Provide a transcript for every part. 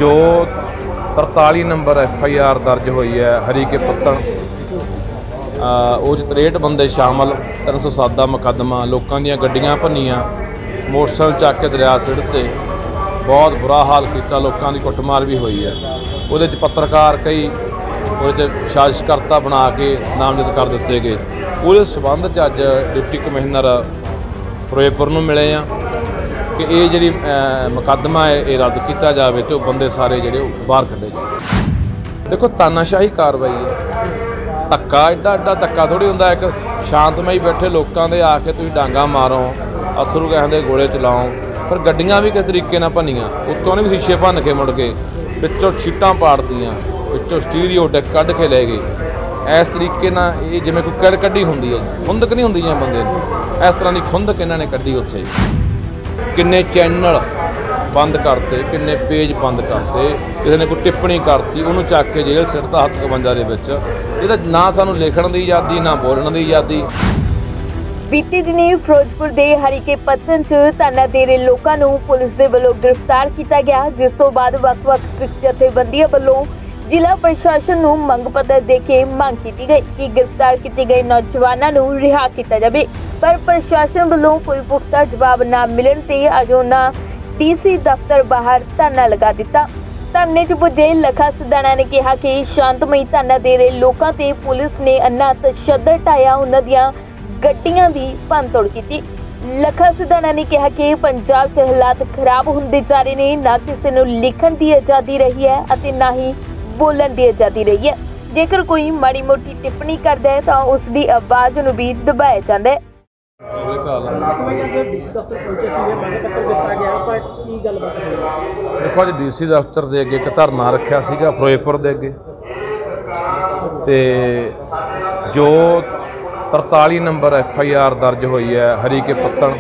जो 43 number FIR दर्ज हुई है हरीके पत्तन उस 63 बंदे शामिल 307 का मुकदमा लोगों दी गड्डियां भन्नियां मोटरसाइकिल चक के दरिया सिड़ते बहुत बुरा हाल किया लोगों की कुटमार भी हुई है। वो पत्रकार कई वो साजिशकर्ता बना के नामजद कर दिते गए। उस संबंध अज डिप्टी कमिश्नर फिरोजपुर नूं मिले हैं कि ये जी मुकदमा है ये रद्द किया जाए तो बंदे सारे जोड़े बाहर कढ़े जाए। देखो तानाशाही कार्रवाई है, धक्का एडा एडा धक्का थोड़ी होंदा। एक शांतमई बैठे लोगों के आके तुसीं डांगा मारो अथरू गैस के गोले चलाओ, पर गड्डियां भी किस तरीके नाल भन्नियां, उत्तों ने भी शीशे भन्न के मुड़ के विचों सीटां पाड़तियां, विचों स्टीरियो डेक कढ़ के लै गए। इस तरीके नाल ये जिवें कोई किड़ कड्ढी हुंदी है, खुंदक नहीं हुंदी बंदे नूं, इस तरह की खुंदक इन्हां ने कड्ढी उत्थे। किन्ने चैनल बंद करते, किन्ने पेज बंद करते, किसी ने कोई टिप्पणी करती उन्होंने चक के जेल सिटता हत्थ 51 दे विच। ये ना सानूं लिखण दी आज़ादी ना बोलण दी आज़ादी। बीते दिनी फिरोजपुर के हरीके पत्तन च तानादेरे लोगों नूं पुलिस दे वल्लों गिरफ्तार किया गया, जिस तो बाद वख-वख सिख जथेबंदियां वल्लों जिला प्रशासन नूं मंग पत्र दे के मांग की गई कि गिरफ्तार किए गए नौजवानों नूं रिहा किया जाए, पर प्रशासन वल्लों कोई पुख्ता जवाब ना मिलण ते अज उन्हां DC दफ्तर बाहर धरना लगा दिता। धरने च पुजे लखा सिधाना ने कहा कि शांतमई तानादेरे लोगों ते पुलिस ने अन्ना तशद्दद ढाया, उन्हां दियां गड्डियां दी भंनतोड़ की। लखा सिधाना ने कहा कि पंजाब च हालात खराब होंदे जा रहे ने, ना किसी नूं लिखण दी आज़ादी रही है अते ना ही बोलण दी आज़ादी रही है। जेकर कोई माड़ी मोटी टिप्पणी करदा है तो उसकी आवाज़ नूं भी दबाया जाता है। देखो अज DC दफ्तर के अगे एक धरना रखा सीगा फिरोजपुर के अगे, तो जो 43 नंबर FIR दर्ज हुई है हरीके पत्तन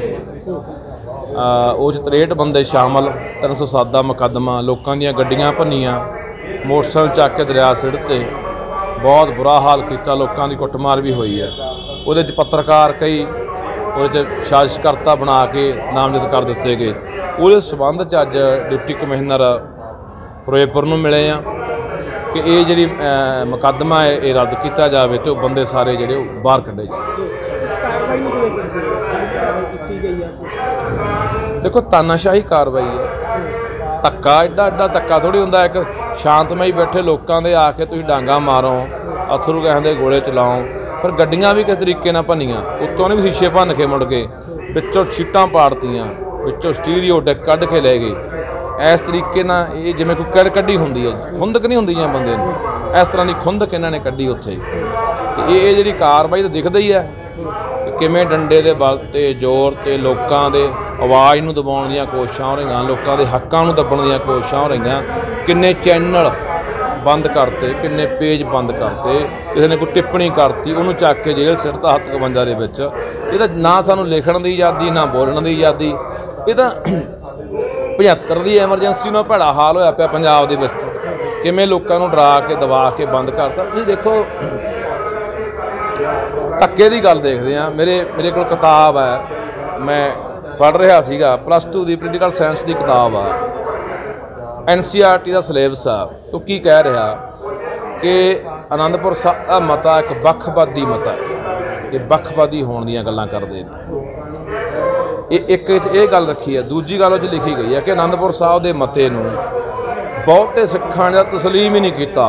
उस 63 बंदे शामिल 307 का मुकदमा लोगों दी गड्डियां भन्नियां मोटरसाइकिल चक के दरिया सिड़ते बहुत बुरा हाल किया लोगों की कुटमार भी हुई है। वो पत्रकार कई वो साजिशकर्ता बना के नामजद कर दिते गए। उस संबंध अज डिप्टी कमिश्नर फिरोजपुर नूं मिले हैं कि ये जी मुकदमा है ये रद्द किया जाए तो बंदे सारे जोड़े बाहर कढ़े जाए। देखो तानाशाही कार्रवाई है, धक्का एडा एडा धक्का थोड़ी होंदा। एक शांतमई बैठे लोगों के आके तुसीं डांगा मारो अथरू गैस के गोले चलाओ, पर गड्डियां भी किस तरीके नाल भन्नियां, उत्तों ने भी शीशे भन्न के मुड़ के विचों सीटां पाड़तियां, विचों स्टीरियो डेक कढ़ के लै गए। इस तरीके नाल ये जिवें कोई किड़ कड्ढी हुंदी है, खुंदक नहीं हुंदी बंदे नूं, इस तरह की खुंदक इन्हां ने कड्ढी उत्थे। ये जिहड़ी कार्रवाई तो दिखदा ही है किवें डंडे दे बल ते जोर ते लोकां दे आवाज़ नूं दबाउण दीयां कोशिशां हो रहीआं, लोकां दे हक्कां नूं दब्बण दीयां कोशिशां हो रहीआं। किन्ने चैनल बंद करते, किन्ने पेज बंद करते, किसी ने कोई टिप्पणी करती उन्होंने चक के जेल सिटता हत्थ 51 दे विच। ये ना सानूं लिखण दी आज़ादी ना बोलण दी आज़ादी। ये तां 75 की एमरजेंसी नाल भैड़ा हाल होया पिया पंजाब दे विच, किवें लोकां नूं डरा के दबा के बंद करता। तुसीं देखो धक्के की गल देखते हैं। मेरे को किताब है, मैं पढ़ रहा सीगा +2 की पोलीटिकल साइंस की किताब आ, NCERT का सिलेबस आ। तो की कह रहा कि आनंदपुर साहब का मता एक बखवादी मता है, ये बखवादी होने दी गल्लां करदे ने। एक ये गल रखी है, दूजी गल उह लिखी गई है कि आनंदपुर साहब के मते नूं बहुते सिखां ने तस्लीम ही नहीं किया।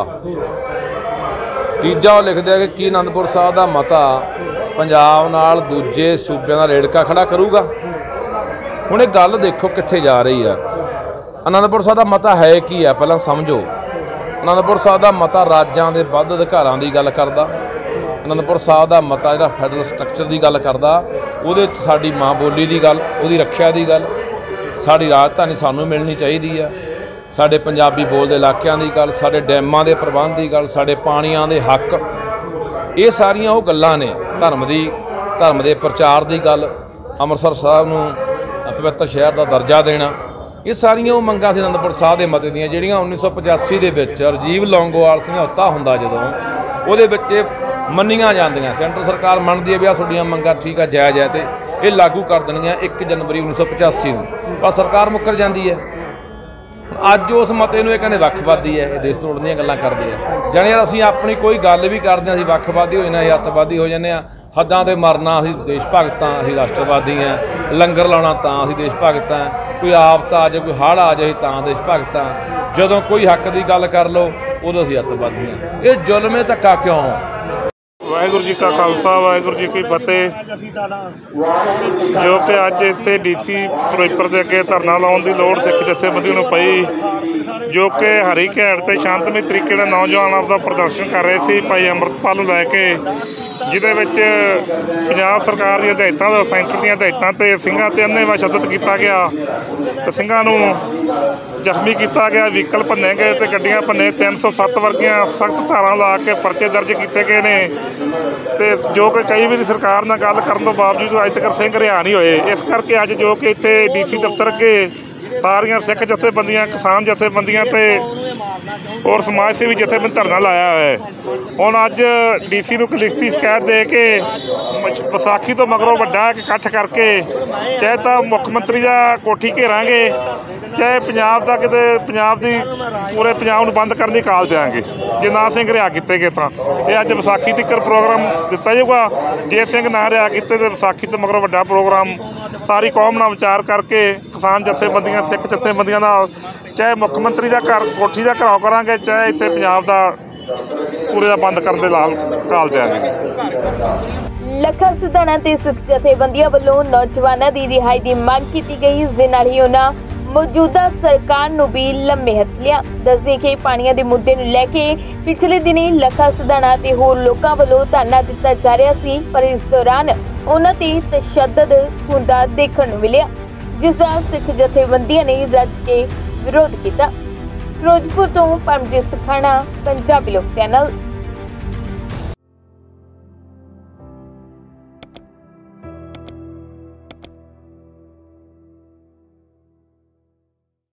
तीजा लिखते हैं कि आनंदपुर साहब का मता पंजाब नाल दूजे सूबे का रेड़का खड़ा करूगा। हुण ये गल देखो कित्थे जा रही है। आनंदपुर साहब का मता है की है, पहला समझो। आनंदपुर साहब का मता राज्यां दे वध अधिकारां की गल करदा। आनंदपुर साहब का मता जिहड़ा फैडरल स्ट्रक्चर की गल करदा, उहदे च साडी माँ बोली की गल, उहदी रखिया की गल, साडी राजधानी सानूं मिलनी चाहिदी है, साडे पंजाबी बोलदे इलाकिਆਂ की गल, साडे डैमां दे प्रबंध की गल, साडे पाणीआं दे हक, ये सारियां वो गल्लां ने। धर्म के प्रचार की गल, अमृतसर साहब नूं पवित्र शहर का दर्जा देना, ये सारियां मंगां सी आनंदपुर साहब के मते दीयां जिहड़ियां 1985 के विच राजीव लौंगोवाल समझौता हुंदा जदों उहदे विच मन्नियां जांदियां। सेंटर सरकार मनदी है भी आ तुहाडीआं मंगां ठीक है जायज़ है, तो ये लागू कर देणगीआं 1 जनवरी 1985 नूं, पर सरकार मुकर जाती है। ਅੱਜ ਉਸ ਮਤੇ ਨੂੰ ਇਹ ਕਹਿੰਦੇ ਵੱਖਵਾਦੀ ਹੈ, ਇਹ ਦੇਸ਼ ਤੋੜਨ ਦੀਆਂ ਗੱਲਾਂ ਕਰਦੇ ਆ। ਜਾਣੀ ਯਾਰ ਅਸੀਂ ਆਪਣੀ ਕੋਈ ਗੱਲ ਵੀ ਕਰਦੇ ਹਾਂ ਅਸੀਂ ਵੱਖਵਾਦੀ ਹੋ ਜਾਂਦੇ ਹਾਂ, ਅੱਤਵਾਦੀ ਹੋ ਜਾਂਦੇ ਹਾਂ। ਹੱਦਾਂ 'ਤੇ ਮਰਨਾ ਅਸੀਂ ਦੇਸ਼ ਭਗਤ ਹਾਂ, ਅਸੀਂ ਰਾਸ਼ਟਰਵਾਦੀ ਹਾਂ। ਲੰਗਰ ਲਾਉਣਾ ਤਾਂ ਅਸੀਂ ਦੇਸ਼ ਭਗਤ ਹਾਂ। ਕੋਈ ਆਫਤ ਆ ਜਾਏ, ਕੋਈ ਹੜ੍ਹ ਆ ਜਾਏ ਤਾਂ ਦੇਸ਼ ਭਗਤ ਹਾਂ। ਜਦੋਂ ਕੋਈ ਹੱਕ ਦੀ ਗੱਲ ਕਰ ਲਓ ਉਦੋਂ ਅਸੀਂ ਅੱਤਵਾਦੀ ਹਾਂ। ਇਹ ਜ਼ੁਲਮ, ਇਹ ਧੱਕਾ ਕਿਉਂ? ਵਾਹਿਗੁਰੂ ਜੀ ਕਾ ਖਾਲਸਾ, ਵਾਹਿਗੁਰੂ ਜੀ ਕੀ ਫਤਿਹ। ਜੋ ਕਿ ਅੱਜ ਇੱਥੇ ਡੀਸੀ ਫਿਰੋਜ਼ਪੁਰ ਦੇ ਅੱਗੇ ਧਰਨਾ ਲਾਉਣ ਦੀ ਲੋੜ ਸਿੱਖ ਜਥੇਬੰਦੀਆਂ ਨੂੰ ਪਈ, ਜੋ ਕਿ ਹਰੀ ਘੈਂਟ ਤੇ ਸ਼ਾਂਤਮਈ ਤਰੀਕੇ ਨਾਲ ਨੌਜਵਾਨ ਆਪਦਾ ਪ੍ਰਦਰਸ਼ਨ ਕਰ ਰਹੇ ਸੀ ਭਾਈ ਅੰਮ੍ਰਿਤਪਾਲ ਨੂੰ ਲੈ ਕੇ, ਜਿਹਦੇ ਵਿੱਚ ਪੰਜਾਬ ਸਰਕਾਰ ਦੀਆਂ ਹਦਾਇਤਾਂ, ਸੈਂਟਰ ਦੀਆਂ ਹਦਾਇਤਾਂ 'ਤੇ ਸਿੰਘਾਂ 'ਤੇ ਅੰਨ੍ਹੇਵਾਹ ਸ਼ੱਦਤ ਕੀਤਾ ਗਿਆ ਤੇ ਸਿੰਘਾਂ ਨੂੰ ਜ਼ਖਮੀ ਕੀਤਾ ਗਿਆ, ਵਹੀਕਲ ਭੰਨੇ ਗਏ ਤੇ ਗੱਡੀਆਂ ਭੰਨੇ। 307 ਵਰਗੀਆਂ ਸਖਤ ਧਾਰਾਂ ਲਾ ਕੇ ਪਰਚੇ ਦਰਜ ਕੀਤੇ ਗਏ ਨੇ ਤੇ ਜੋ ਕਿ ਕਈ ਵਾਰੀ ਸਰਕਾਰ ਨਾਲ ਗੱਲ ਕਰਨ ਤੋਂ ਬਾਵਜੂਦ ਅੱਜ ਤੱਕ ਸਿੰਘ ਰਿਹਾ ਨਹੀਂ ਹੋਏ। ਇਸ ਕਰਕੇ ਅੱਜ ਜੋ ਕਿ ਇੱਥੇ ਡੀਸੀ ਦਫ਼ਤਰ ਅੱਗੇ ਸਾਰੀਆਂ ਸਿੱਖ ਜਥੇਬੰਦੀਆਂ, ਕਿਸਾਨ ਜਥੇਬੰਦੀਆਂ ਤੇ ਔਰ ਸਮਾਜ ਸੇਵੀ ਜਥੇਬੰਦੀ ਧਰਨਾ ਲਾਇਆ ਹੋਇਆ ਹੈ। ਹੁਣ ਅੱਜ ਡੀਸੀ ਨੂੰ ਇੱਕ ਲਿਖਤੀ ਸ਼ਿਕਾਇਤ ਦੇ ਕੇ ਵਿਸਾਖੀ ਤੋਂ ਮਗਰੋਂ ਵੱਡਾ ਇਕੱਠ ਕਰਕੇ ਚਾਹੇ ਤਾਂ ਮੁੱਖ ਮੰਤਰੀ ਦਾ ਕੋਠੀ ਘੇਰਾਂਗੇ, ਚਾਹੇ ਪੰਜਾਬ ਦਾ ਕਿਤੇ ਪੰਜਾਬ ਦੀ ਪੂਰੇ ਪੰਜਾਬ ਨੂੰ ਬੰਦ ਕਰਨ ਦੀ ਕਾਲ ਦਿਆਂਗੇ ਜੇ ਨਾ ਸਿੰਘ ਰਿਹਾ ਕੀਤੇ ਗਏ ਤਾਂ। ਇਹ ਅੱਜ ਵਿਸਾਖੀ ਤੱਕ ਪ੍ਰੋਗਰਾਮ ਦਿੱਤਾ ਜਾਊਗਾ। ਜੇ ਸਿੰਘ ਨਾ ਰਿਹਾ ਕੀਤੇ ਤਾਂ ਵਿਸਾਖੀ ਤੋਂ ਮਗਰੋਂ ਵੱਡਾ ਪ੍ਰੋਗਰਾਮ ਸਾਰੀ ਕੌਮ ਨਾਲ ਵਿਚਾਰ ਕਰਕੇ ਕਿਸਾਨ ਜਥੇਬੰਦੀਆਂ, ਸਿੱਖ ਜਥੇਬੰਦੀਆਂ ਨਾਲ ਚਾਹੇ ਮੁੱਖ ਮੰਤਰੀ ਦਾ ਘਰ ਕੋਠੀ ਦਾ ਘਿਰਾਓ ਕਰਾਂਗੇ, ਚਾਹੇ ਇੱਥੇ ਪੰਜਾਬ ਦਾ ਪੂਰੇ ਦਾ ਬੰਦ ਕਰਨ ਦੇ ਨਾਲ ਕਾਲ ਦਿਆਂਗੇ। ਲੱਖਾ ਸਿਧਾਣਾ ਤੇ ਸਿੱਖ ਜਥੇਬੰਦੀਆਂ ਵੱਲੋਂ ਨੌਜਵਾਨਾਂ ਦੀ ਰਿਹਾਈ ਦੀ ਮੰਗ ਕੀਤੀ ਗਈ। ਇਸ ਦੇ ਨਾਲ ਹੀ ਉਹਨਾਂ ਮੌਜੂਦਾ ਸਰਕਾਰ ਨੂੰ ਵੀ ਲੰਮੇ ਹੱਥ ਲਿਆ। ਦੱਸਦੇ ਕਿ ਪਾਣੀਆਂ ਦੇ ਮੁੱਦੇ ਨੂੰ ਲੈ ਕੇ ਪਿਛਲੇ ਦਿਨੀ ਲੱਖਾ ਸਿਧਾਣਾ ਤੇ ਹੋਰ ਲੋਕਾਂ ਵੱਲੋਂ ਧਰਨਾ ਦਿੱਤਾ ਜਾ ਰਿਹਾ ਸੀ, ਪਰ ਇਸ ਦੌਰਾਨ ਉਹਨਾਂ ਤੇ ਤਸ਼ੱਦਦ ਹੁੰਦਾ ਦੇਖਣ ਨੂੰ ਮਿਲਿਆ, ਜਿਸ ਦਾ ਸਿੱਖ ਜਥੇਬੰਦੀਆਂ ਨੇ ਰੱਜ ਕੇ ਵਿਰੋਧ ਕੀਤਾ। ਫਿਰੋਜ਼ਪੁਰ ਤੋਂ ਪਰਮਜੀਤ ਸਖਾਣਾ, ਪੰਜਾਬੀ ਲੋਕ ਚੈਨਲ।